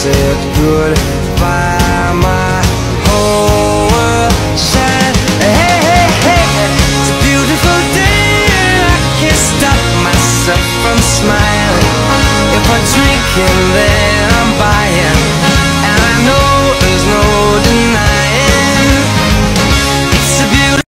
said goodbye. My whole world said, hey, hey, hey, it's a beautiful day. I can't stop myself from smiling. If I drink in there